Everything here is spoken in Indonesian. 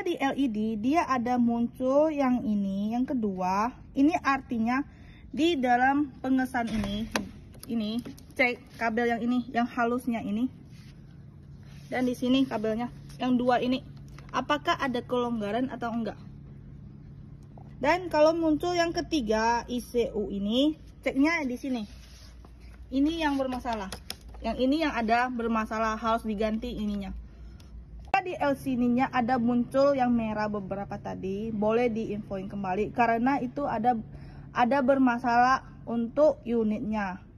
di LED dia ada muncul yang ini, yang kedua. Ini artinya di dalam pengesan ini cek kabel yang ini, yang halusnya ini. Dan di sini kabelnya yang dua ini, apakah ada kelonggaran atau enggak. Dan kalau muncul yang ketiga ICU ini, ceknya di sini. Ini yang bermasalah. Yang ini yang ada bermasalah, harus diganti ininya. Di LCD-nya ada muncul yang merah beberapa tadi, boleh diinfoin kembali karena itu ada bermasalah untuk unitnya.